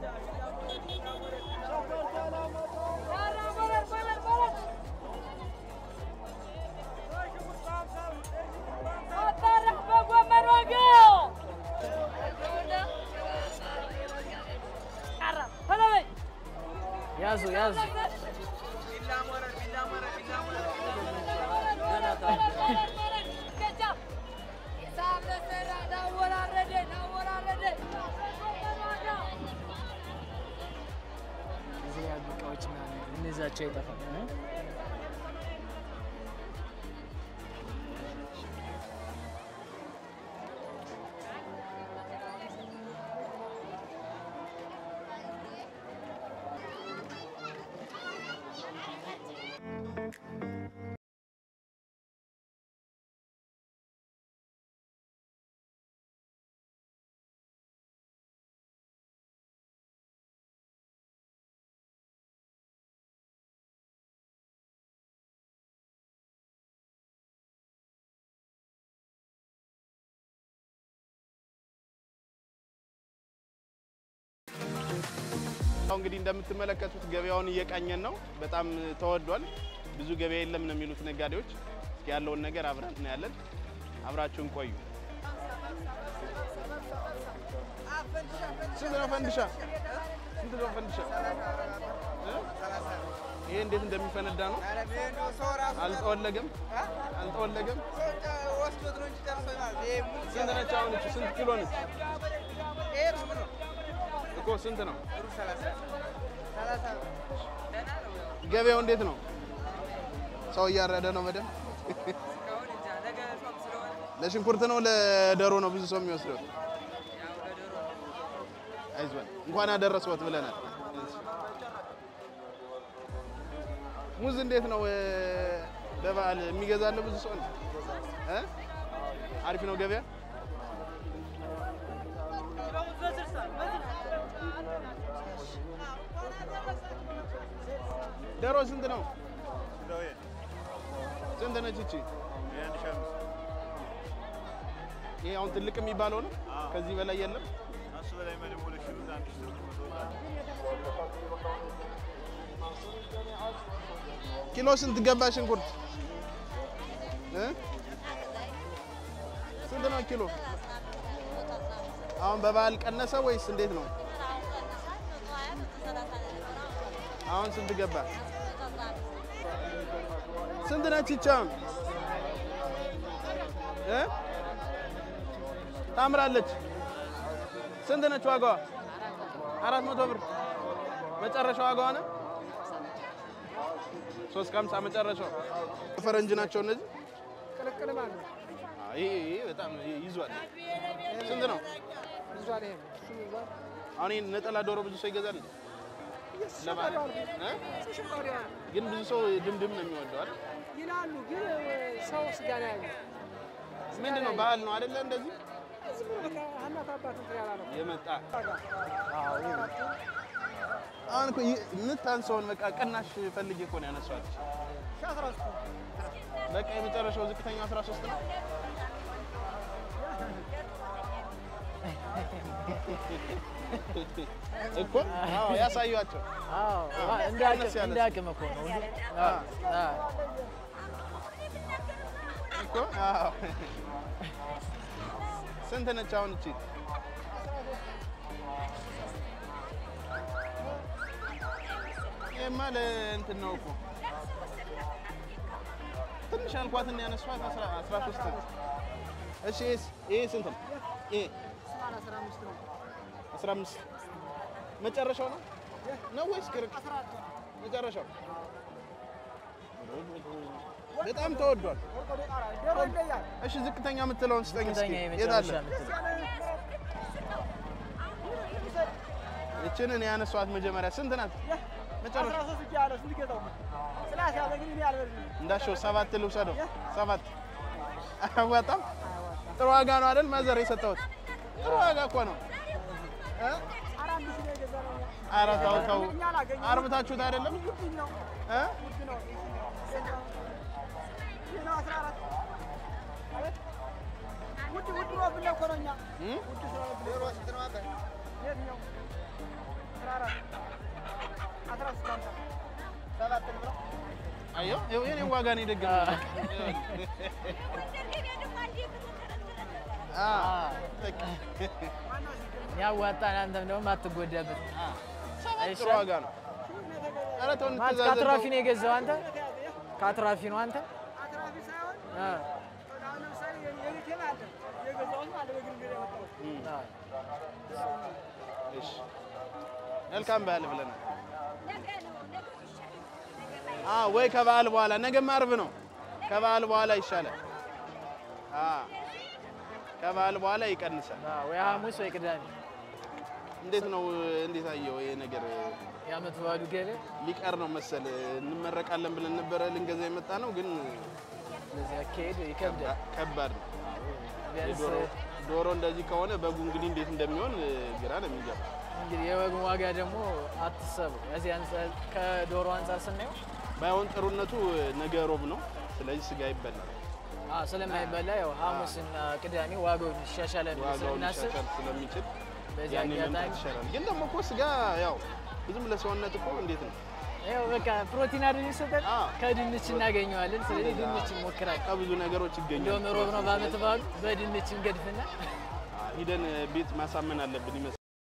Yazo yazo زي بقاوچ እንዛቸው ይጣፋል እንግዲህ እንደምትመለከቱት ገበያውን እየቃኘን ነው በጣም ተወዷል ብዙ ገበያ የለም ነው የሚሉት ነጋዴዎች እስኪ ያለውን ነገር አብረን እናያለን አብራችሁን ቆዩ ስንት ነው ፈንድሻ ይሄ እንዴት እንደሚፈነዳ ነው አልተወለገም ወስዶት ነው እንጂ ተርሰናል ስንት ነች አሁን ስንት ኪሎ ነች እኮ ስንት ነው 30 ገበያው እንዴት ነው ሰው ያረደ ነው መደም ለሽንኩርት ነው ለደሮ ነው ብዙ ሰው የሚወስደው አይዞን እንኳን አደረሰዎት ብለናል ሙዝ እንዴት ነው ለበዓል የሚገዛለ ብዙ ሰው ነው አሪፍ ነው ገበያ ደሮ ስንት ነው ስንት ነች እቺ ይሄ አሁን ትልቅ የሚባለው ነው ከዚህ በላይ የለም እሱ በላይ ማለት ነው ለሽሩ አንድ ኪሎ ስንት ገባ ሽንኩርት ስንት ነው ኪሎ አሁን በበዓል ቀነሰ ወይስ እንዴት ነው አሁን ስንት ገባ ስንት ነች ይቻም ታምራለች ስንት ነች ዋጋዋ 400 ብር መጨረሻው ዋጋዋ ነው 350 መጨረሻው ፈረንጅ ናቸው እነዚህ ቅልቅል ማለት ይሄ በጣም ይዟል ስንት ነው ይዟል ይሄ አሁን ነጠላ ዶሮ ብዙ ሰው ይገዛል ለባለ ግን ብዙ ሰው ድምድም ነው የሚወደው አይደል ይላሉ ግን ሰው ስጋ ነው ያለው ምንድነው ባህል ነው አይደለ እንደዚህ አናት አባት እንትን ያላለው የመጣ አሁን እኮ እንታንሰውን በቃ ቅናሽ ፈልጌ እኮ ነው ያነሳሁት 13 በቃ የመጨረሻው ዝቅተኛ 13 ነው እኮ አዎ ያሳዩአቸው አዎ እንዳቅም እኮ ነው እኮ አዎ ስንት ነች አሁን እቺ የማለ እንትን ነው እኮ ትንሽ አልኳትና ያነሷት 13 እሺ ይሄ ስንት ነው ይሄ 15 ነው 15 መጨረሻው ነው ወይስ ቅርቅ መጨረሻው በጣም ተወዷል እሺ ዝቅተኛ የምትለውን ስጠኝ እስኪ የታለ እቺን እኔ ያነሷት መጀመሪያ ስንት ናት መጨረሻ 13 ያለው ስንት ገዛው ስላሳ ያለኝ ያልበል እንዳልሽው 7 ልውሰደው 7 አዋጣም ጥሩ ዋጋ ነው አይደል ማዘር የሰጠሁት ጥሩ ዋጋ እኮ ነው አራታው አርብታችሁት አይደለም አየው የኔ ዋጋ ነው ይደገም ያዋጣን አንተም ደግሞ አትጎዳበት ጥሩ ዋጋ ነው ኧረ ተው እንተዛዘብ ካትራፊ ነው የገዛው አንተ ካትራፊ ነው አንተ አትራፊ ሳይሆን አሁን ለምሳሌ የኔ አለ የገዛው ማለት በግርግር ያወጣው እሺ መልካም በዓል ብለናል ወይ ከበዓል በኋላ ነገ ዓርብ ነው ከበዓል በኋላ ይሻላል ከበዓል በኋላ ይቀንሳል ወይ ሐሙስ ወይ ቅዳሜ እንዴት ነው እንዴት አየው ይሄ ነገር ያመት ባሉ ገበ ሊቀር ነው መሰል እንመረቃለን ብለን ነበር ልንገዛ የመጣ ነው ግን ለዚህ አከሄድ ይከብዳል ከባድ ነው ዶሮ እንደዚህ ከሆነ በጉ እንግዲህ እንዴት እንደሚሆን ግራ ነው የሚገባ እንግዲህ የበጉ ዋጋ ደግሞ አትሰቡ እዚህ አንፃር ከዶሮ አንፃር ስናየው ባይሆን ጥሩነቱ ነገ ሮብ ነው ስለዚህ ስጋ ይበላል ስለማይበላ ያው ሐሙስና ቅዳሜ ዋጋው ይሻሻላል ስለምናስብ ስለሚችል በዚህ አጋጣሚ ይሻላል ግን ደግሞ እኮ ስጋ ያው ብዙም ለሰውነት እኮ እንዴት ነው ያው በቃ ፕሮቲን አይደል ይሰጣል ከድንች እናገኘዋለን ስለዚህ ድንች እንሞክራለን ከብዙ ነገሮች ይገኛል እንደውም ሮብ ነው ባመት ባሉ በድንች እንገድፍና ሂደን ቤት ማሳመን አለብን ይመስል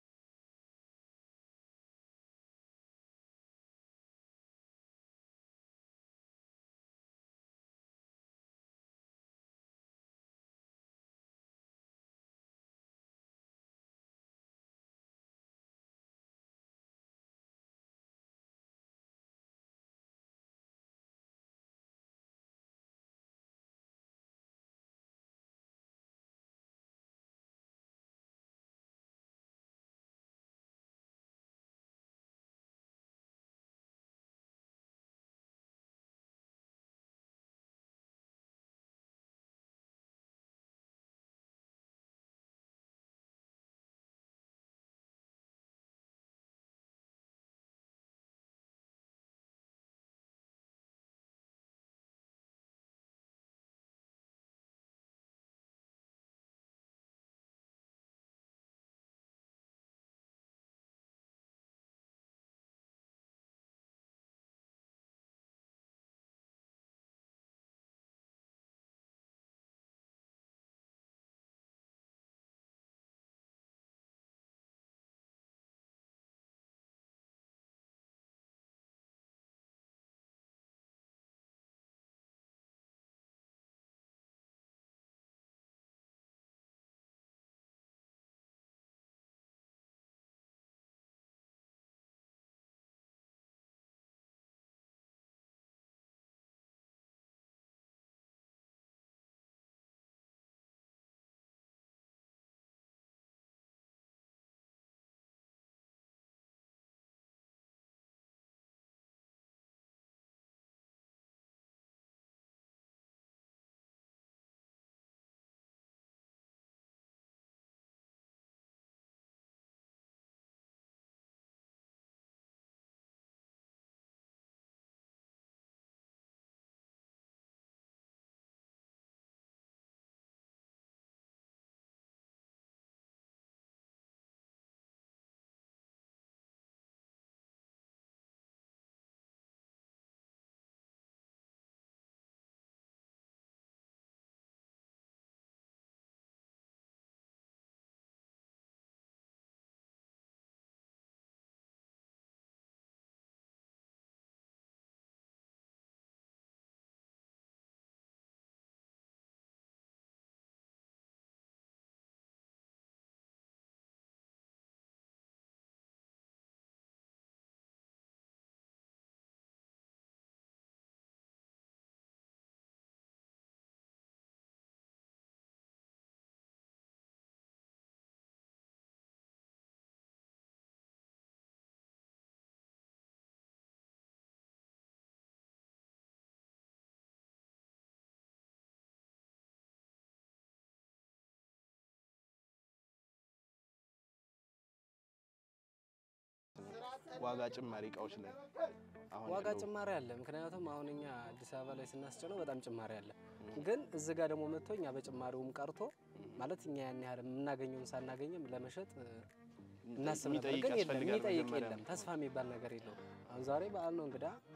ዋጋ ጭማሪ እቃዎች ላይ አሁን ዋጋ ጭማሪ አለ ምክንያቱም አሁንኛ አዲስ አበባ ላይ ስናስጨነው በጣም ጭማሪ አለ ግን እዚህ ጋር ደግሞ መጥቶኛ በጭማሪውም ቀርቶ ማለት እኛ ያን ያህል እናገኘውን ሳናገኝም ለመሸጥ እናስብ ነበር ግን የሚጠይቅ የለም ተስፋ የሚባል ነገር የለው አሁን ዛሬ በዓል ነው እንግዳ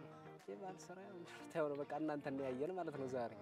የባልሰራ ታው ነው በቃ እናንተ ነው ያየን ማለት ነው ዛሬ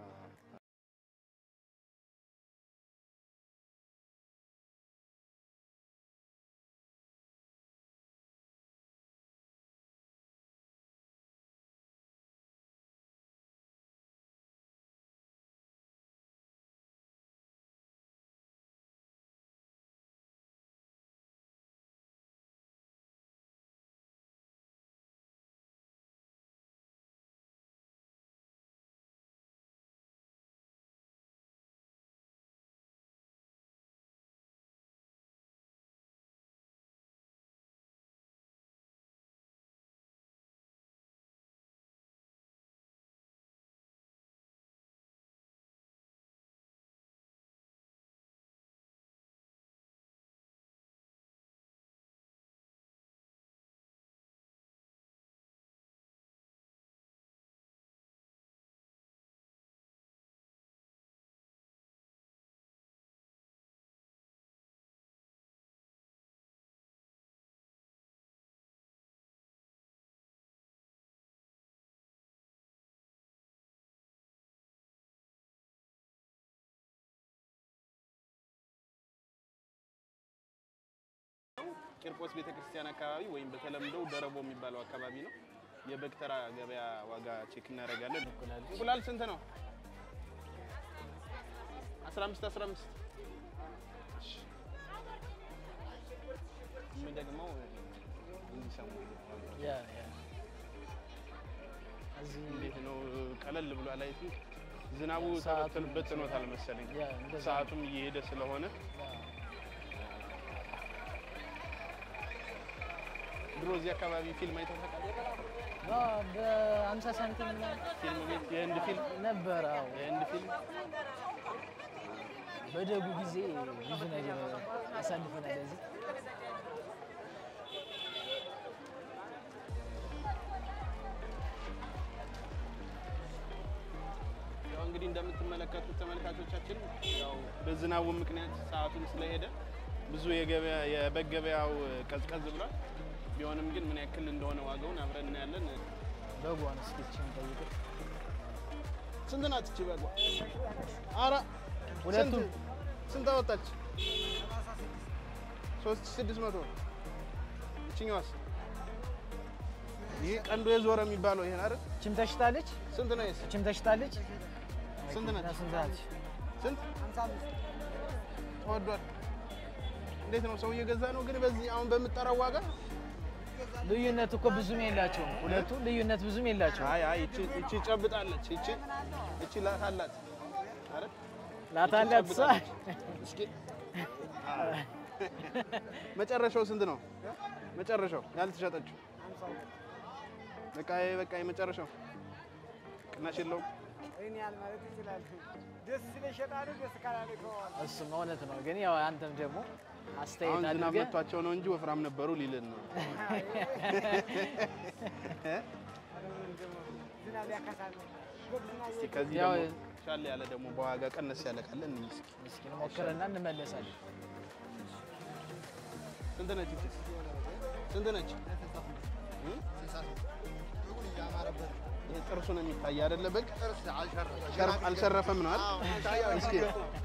ቂርቆስ ቤተክርስቲያን አካባቢ ወይም በተለምዶ ደረቦ የሚባለው አካባቢ ነው የበክተራ ገበያ ዋጋ ቼክ እናደርጋለን እንቁላል ስንት ነው 15 እሺ ምን ደግሞ እንዲሰሙ ያ እዚህ እንዴት ነው ቀለል ብሎ አላይቱ ዝናቡ ተበተንበት ነው ታልመሰለኝ ሰዓቱም እየሄደ ስለሆነ ድሮ እዚህ አካባቢ ፊልም አይተህ ታውቃለህ? በ50 ሳንቲም ፊልም ቤት የህንድ ፊልም ነበር። አዎ የህንድ ፊልም በደጉ ጊዜ ብዙ ነገር አሳልፈናል እዚህ። ያው እንግዲህ እንደምትመለከቱት ተመልካቾቻችን ያው በዝናቡ ምክንያት ሰዓቱን ስለሄደ ብዙ የበግ ገበያው ቀዝቀዝ ብሏል። ቢሆንም ግን ምን ያክል እንደሆነ ዋጋውን አብረን እናያለን። በጓን እስኪችን ጠይቅ ስንት ናት እቺ በጓ? አራ ሁለቱ ስንት አወጣች? 3600 እቺኛዋስ? ይሄ ቀንዶ የዞረ የሚባለው ይሄን አይደል? እቺም ተሽጣለች። ስንት ነው ይሄስ? እቺም ተሽጣለች። ስንት ናት? ስንት? 55 ተወዷል። እንዴት ነው ሰው እየገዛ ነው? ግን በዚህ አሁን በምጠራው ዋጋ ልዩነት እኮ ብዙም የላቸውም። ሁለቱ ልዩነት ብዙም የላቸውም። አይ እቺ ጨብጣለች። እቺ ላታላት አይደል? ላታላት እስኪ መጨረሻው ስንት ነው? መጨረሻው ያልተሸጠችው በቃ የመጨረሻው ቅናሽ የለውም። እኔ ያል ማለት ይችላል። ደስ ይለሻል ደስ ካላለ ከሆነ እሱ ማለት ነው። ግን ያው አንተም ደግሞ አስተያየት አድርገህ አድርገህ መጥቷቸው ነው እንጂ ወፍራም ነበሩ ሊልን ነው። ዝናብ ያካሳል። እስኪ ከዚህ ያው ደግሞ ሻል ያለ ደግሞ በዋጋ ቀነስ ያለ ካለ እስኪ ሞክረና እንመለሳለን። ስንት ነች? ስንት ነች? ይሄ ጥርሱ ነው የሚታይ አይደለ? በግ አልሸረፈም ነው አይደል? እስኪ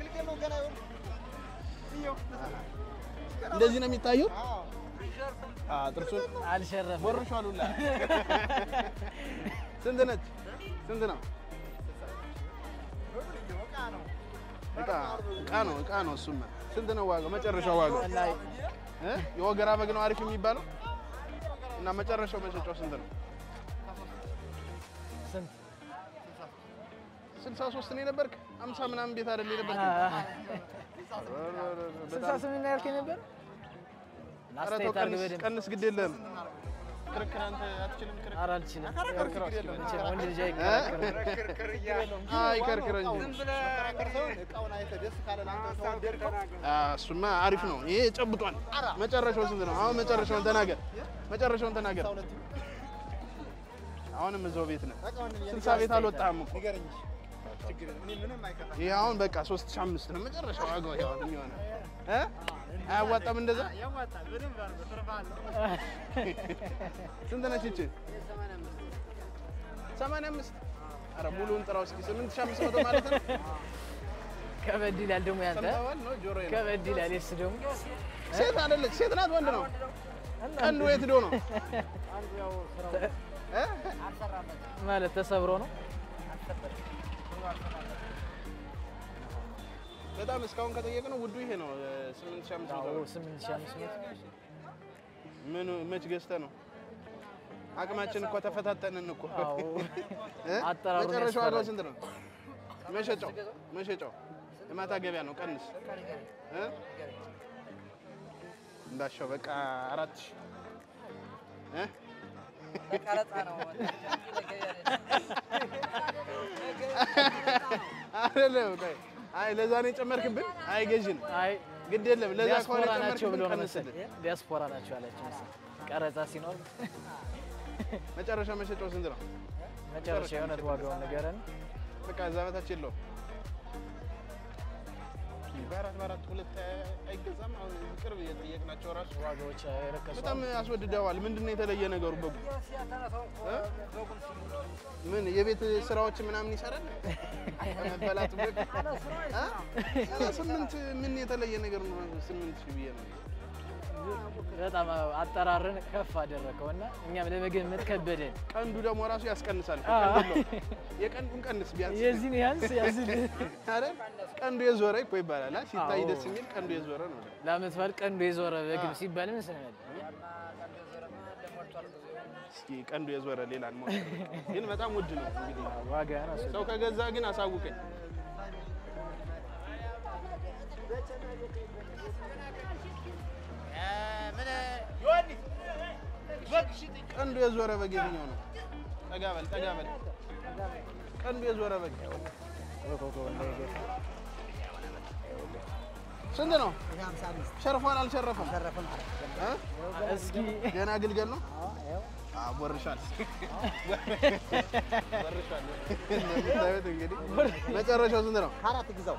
እንደዚህ ነው የሚታየው? ጥርሱን አልሸረፈም። ወርሻል ሁላ። ስንት ነች? ስንት ነው? እቃ ነው እሱማ። ስንት ነው ዋጋው? መጨረሻው ዋጋው የወገራ በግ ነው አሪፍ የሚባለው እና መጨረሻው መሸጫው ስንት ነው? ስንት 63 ነው የነበርክ? 50 ምናምን ቤት አይደል የነበርክ? 68 ነው ያልከኝ ነበር። አራተው ቀንስ ግድ የለም። ክርክር አንተ አትችልም። ክርክር ኧረ አልችልም። ወንድ ልጅ አይከራከርም። አይከርክር እንጂ ዝም ብለህ ከርሰውን እቃውን አይተህ ደስ ካለ አንተ ተወደድከው። እሱማ አሪፍ ነው። ይሄ ጨብጧል። መጨረሻው ስንት ነው? አሁን መጨረሻውን ተናገር። አሁንም እዛው ቤት ነህ። 60 ቤት አልወጣህም እኮ። ይሄ አሁን በቃ 3500 ነው መጨረሻው ዋጋው። ይሄው የሚሆነው አያዋጣም እንደዛ? ያዋጣል። በደንብ አድርገህ ትርፋለህ። ስንት ነች እቺ? 85 ኧረ ሙሉውን ጥራው እስኪ 8500 ማለት ነው። ከበድ ይላል ደግሞ ያንተ ከበድ ይላል። እሱ ደግሞ ሴት አይደለች ሴት ናት ወንድ ነው? ቀንዱ የት ሄዶ ነው? አንዱ ያው ስራው አልሰራበት ማለት ተሰብሮ ነው። በጣም እስካሁን ከጠየቅነው ውዱ ይሄ ነው 8500 8500 ምን መች ገዝተህ ነው? አቅማችን እኮ ተፈታተንን እኮ። አጠራሩ መጨረሻው ዋጋው ስንት ነው? መሸጫው የማታ ገበያ ነው። ቀንስ እንዳሻው በቃ 4000 ቀረጻ ነው አይደለም። አይ ለዛ ነው የጨመርክብን? አይ ገዥን አይ ግድ የለም ለዛ ከሆነ ጨመርክብን። ቀንስልን። ዲያስፖራ ናቸው ያላችሁ መሰለኝ። ቀረጻ ሲኖር መጨረሻ መሸጫው ስንት ነው? መጨረሻ የሆነ ዋጋውን ንገረን። በቃ እዛ በታች የለውም። በአራት ሁለት አይገዛም። አሁን ቅርብ እየጠየቅናቸው ራሱ ዋጋዎች አይረከሱ በጣም አስወድደዋል። ምንድነው የተለየ ነገሩ? በጉ ምን የቤት ስራዎች ምናምን ይሰራል? መበላት በግ 8 ምን የተለየ ነገር ነው? 8000 ብዬ ነው። በጣም አጠራርን ከፍ አደረከውና እኛም ለመገመት ከበደን። ቀንዱ ደግሞ ራሱ ያስቀንሳል። የቀንዱን ቀንስ ቢያንስ የዚህን ያንስ ያዝል አይደል? ቀንዱ የዞረ እኮ ይባላል። ሲታይ ደስ የሚል ቀንዱ የዞረ ነው። ለአመት በዓል ቀንዱ የዞረ በግም ሲባል ምን ሰነደ? እስኪ ቀንዱ የዞረ ሌላ ነው ግን በጣም ውድ ነው። እንግዲህ ዋጋ ነው። ሰው ከገዛ ግን አሳውቀኝ። ቀንዱ የዞረ በግ የትኛው ነው? ጠጋ በል ቀንዱ የዞረ በግ ስንት ነው? ሸርፏል አልሸረፈም? እስኪ ገና ግልገል ነው? ቦርሻል። እንደምታዩት እንግዲህ መጨረሻው ስንት ነው? ካራት ግዛው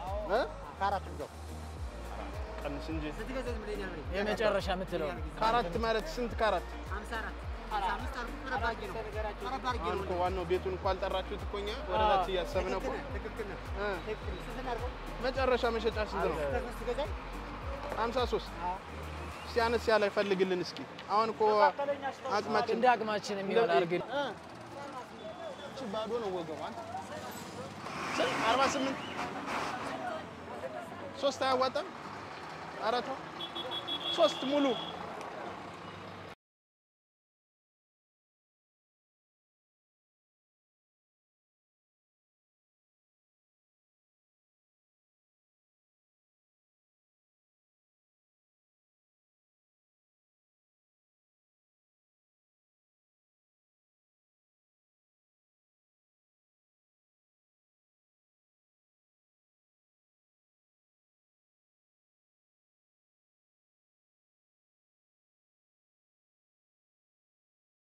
ቀንስ እንጂ የመጨረሻ የምትለው ካራት ማለት ስንት ካራት? 54 አሁን እኮ ዋናው ቤቱን እንኳን አልጠራችሁት እኮ እኛ ወደታች እያሰብን እኮ። መጨረሻ መሸጫ ስንት ነው? 53 እስቲ አነስ ያለ ፈልግልን እስኪ። አሁን እኮ አቅማችን እንደ አቅማችን የሚሆን አድርግልን። እቺ ባዶ ነው ወገቧን 48 3 አያዋጣም? 4 3 ሙሉ